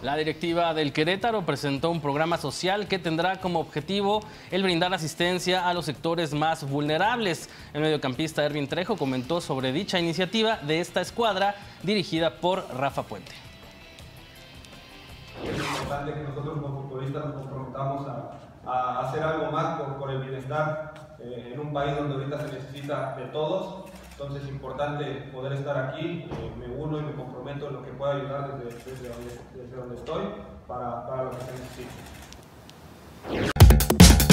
La directiva del Querétaro presentó un programa social que tendrá como objetivo el brindar asistencia a los sectores más vulnerables. El mediocampista Ervin Trejo comentó sobre dicha iniciativa de esta escuadra dirigida por Rafa Puente. Es importante que nosotros como futbolistas nos comprometamos a hacer algo más por el bienestar en un país donde ahorita se necesita de todos. Entonces es importante poder estar aquí, me uno y me comprometo en lo que pueda ayudar desde donde estoy para lo que se necesite.